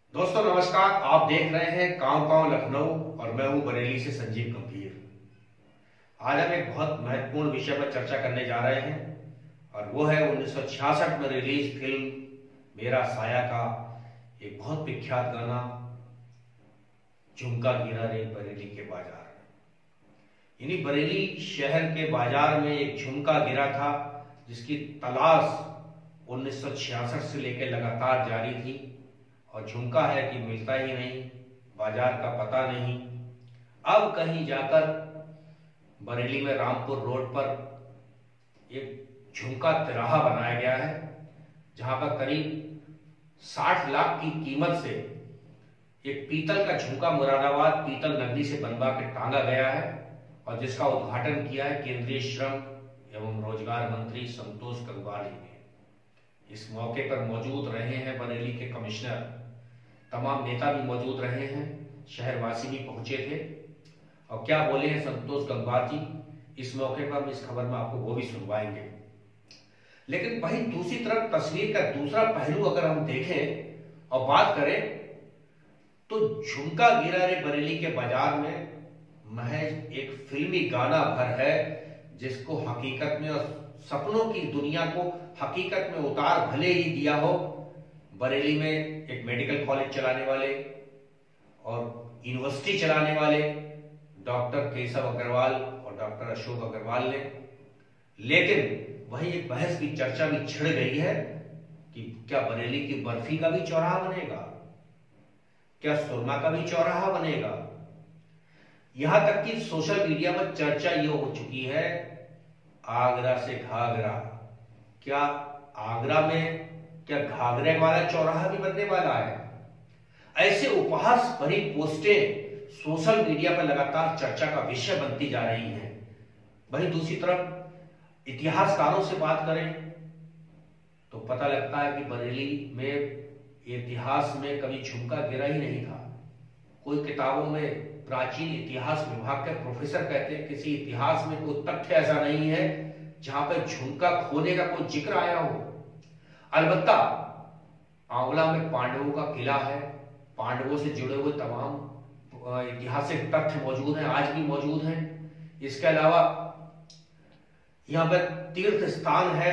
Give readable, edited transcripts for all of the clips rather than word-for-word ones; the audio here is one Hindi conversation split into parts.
दोस्तों नमस्कार। आप देख रहे हैं गांव लखनऊ और मैं हूं बरेली से संजीव गंभीर। आज हम एक बहुत महत्वपूर्ण विषय पर चर्चा करने जा रहे हैं और वो है 1966 में रिलीज फिल्म मेरा साया का एक बहुत विख्यात गाना झुमका गिरा रे बरेली के बाजार। यानी बरेली शहर के बाजार में एक झुमका गिरा था जिसकी तलाश 1966 से लेकर लगातार जारी थी और झुमका है कि मिलता ही नहीं, बाजार का पता नहीं। अब कहीं जाकर बरेली में रामपुर रोड पर एक झुमका तिराहा बनाया गया है जहां पर करीब 60 लाख की कीमत से एक पीतल का झुमका मुरादाबाद पीतल नगरी से बनवा के टांगा गया है और जिसका उद्घाटन किया है केंद्रीय श्रम एवं रोजगार मंत्री संतोष गंगवार जी ने। इस मौके पर मौजूद रहे हैं बरेली के कमिश्नर, तमाम नेता भी मौजूद रहे हैं, शहरवासी भी पहुंचे थे और क्या बोले हैं संतोष गंगवार जी, इस मौके पर हम इस खबर में आपको वो भी सुनवाएंगे। लेकिन वहीं दूसरी तरफ तस्वीर का दूसरा पहलू अगर हम देखें और बात करें तो झुमका गिरा रे बरेली के बाजार में महज एक फिल्मी गाना भर है जिसको हकीकत में और सपनों की दुनिया को हकीकत में उतार भले ही दिया हो। बरेली में एक मेडिकल कॉलेज चलाने वाले और यूनिवर्सिटी चलाने वाले डॉक्टर केशव अग्रवाल और डॉक्टर अशोक अग्रवाल ने, लेकिन वही एक बहस की चर्चा भी छिड़ गई है कि क्या बरेली की बर्फी का भी चौराहा बनेगा, क्या सुरमा का भी चौराहा बनेगा। यहां तक कि सोशल मीडिया पर चर्चा ये हो चुकी है आगरा से घाघरा, क्या आगरा में क्या घाघरे वाला चौराहा भी बनने वाला है। ऐसे उपहास भरी पोस्टें सोशल मीडिया पर लगातार चर्चा का विषय बनती जा रही हैं। वहीं दूसरी तरफ इतिहासकारों से बात करें तो पता लगता है कि बरेली में इतिहास में कभी झुमका गिरा ही नहीं था। कोई किताबों में प्राचीन इतिहास विभाग के प्रोफेसर कहते हैं किसी इतिहास में कोई तथ्य ऐसा नहीं है जहां पर झुमका खोने का कोई जिक्र आया हो। अलबत्ता आंवला में पांडवों का किला है, पांडवों से जुड़े हुए तमाम ऐतिहासिक तथ्य मौजूद हैं, आज भी मौजूद हैं। इसके अलावा यहां पर तीर्थ स्थान है,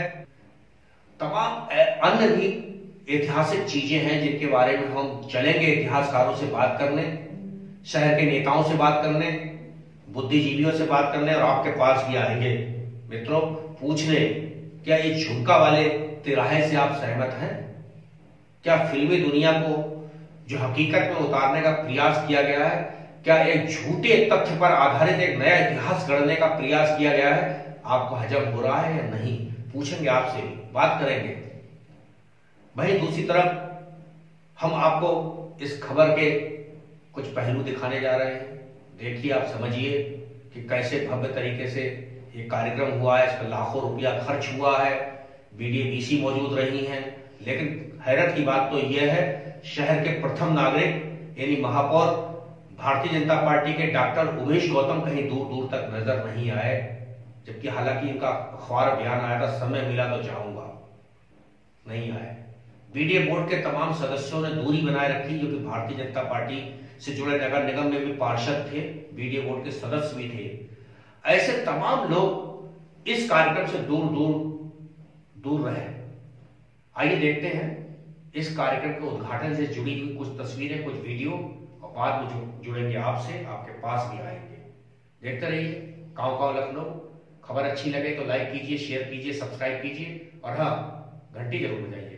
तमाम अन्य भी ऐतिहासिक चीजें हैं जिनके बारे में हम चलेंगे इतिहासकारों से बात करने, शहर के नेताओं से बात करने, बुद्धिजीवियों से बात करने और आपके पास भी आएंगे मित्रों पूछने क्या ये झुमका वाले तिराहे से आप सहमत हैं? क्या फिल्मी दुनिया को जो हकीकत में उतारने का प्रयास किया गया है, क्या एक झूठे तथ्य पर आधारित एक नया इतिहास गढ़ने का प्रयास किया गया है, आपको हजम हो रहा है या नहीं? पूछेंगे आपसे, बात करेंगे। वहीं दूसरी तरफ हम आपको इस खबर के कुछ पहलू दिखाने जा रहे हैं। देखिए, आप समझिए कि कैसे भव्य तरीके से ये कार्यक्रम हुआ है, इस पर लाखों रुपया खर्च हुआ है, बीडीए-बीसी मौजूद रही हैं। लेकिन हैरत की बात तो यह है शहर के प्रथम नागरिक यानी महापौर भारतीय जनता पार्टी के डॉक्टर उमेश गौतम कहीं दूर दूर तक नजर नहीं आए, जबकि हालांकि इनका अखबार बयान आया था समय मिला तो जाऊंगा, नहीं आए। बीडीए बोर्ड के तमाम सदस्यों ने दूरी बनाए रखी जो कि भारतीय जनता पार्टी से जुड़े नगर निगम में भी पार्षद थे, बीडीए बोर्ड के सदस्य भी थे। ऐसे तमाम लोग इस कार्यक्रम से दूर दूर रहे। आइए देखते हैं इस कार्यक्रम के उद्घाटन से जुड़ी हुई कुछ तस्वीरें, कुछ वीडियो और बाद में जुड़ेंगे आपसे, आपके पास भी आएंगे। देखते रहिए गांव लखनऊ। खबर अच्छी लगे तो लाइक कीजिए, शेयर कीजिए, सब्सक्राइब कीजिए और हाँ, घंटी जरूर बजाइए।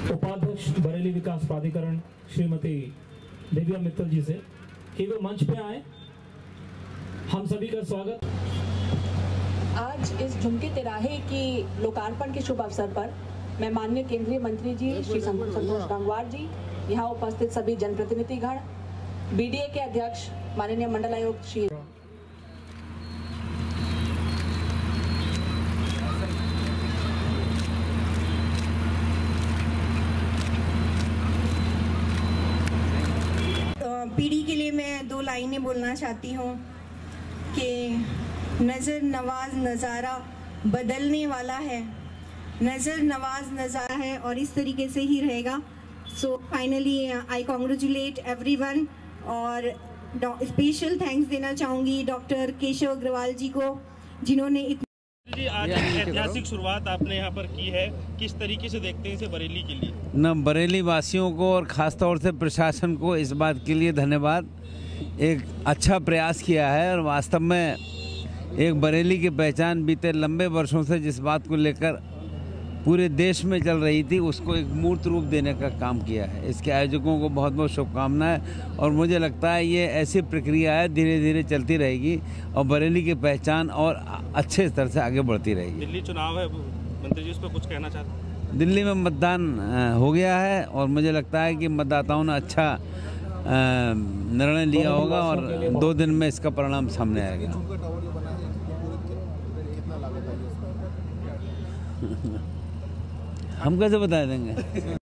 उपाध्यक्ष बरेली विकास प्राधिकरण श्रीमती दिव्या मित्तल जी से कि वो मंच पे आए। हम सभी का स्वागत। आज इस झुमके तिराहे की लोकार्पण के शुभ अवसर पर मैं माननीय केंद्रीय मंत्री जी श्री संतोष गंगवार जी, यहाँ उपस्थित सभी जनप्रतिनिधिगण, बीडीए के अध्यक्ष माननीय मंडल आयुक्त श्री पीढ़ी के लिए मैं 2 लाइनें बोलना चाहती हूँ कि नज़र नवाज नज़ारा बदलने वाला है, नज़र नवाज नज़ारा है और इस तरीके से ही रहेगा। So finally I congratulate everyone और स्पेशल थैंक्स देना चाहूँगी डॉक्टर केशव अग्रवाल जी को, जिन्होंने जी आज ऐतिहासिक शुरुआत आपने यहाँ पर की है, किस तरीके से देखते हैं इसे बरेली के लिए? न बरेली वासियों को और ख़ास तौर से प्रशासन को इस बात के लिए धन्यवाद। एक अच्छा प्रयास किया है और वास्तव में एक बरेली की पहचान बीते लंबे वर्षों से जिस बात को लेकर पूरे देश में चल रही थी, उसको एक मूर्त रूप देने का काम किया है। इसके आयोजकों को बहुत बहुत शुभकामनाएं और मुझे लगता है ये ऐसी प्रक्रिया है, धीरे धीरे चलती रहेगी और बरेली की पहचान और अच्छे स्तर से आगे बढ़ती रहेगी। दिल्ली चुनाव है मंत्री जी, उस पर कुछ कहना चाहते हैं? दिल्ली में मतदान हो गया है और मुझे लगता है कि मतदाताओं ने अच्छा निर्णय लिया होगा और 2 दिन में इसका परिणाम सामने आएगा। हम कैसे बता देंगे?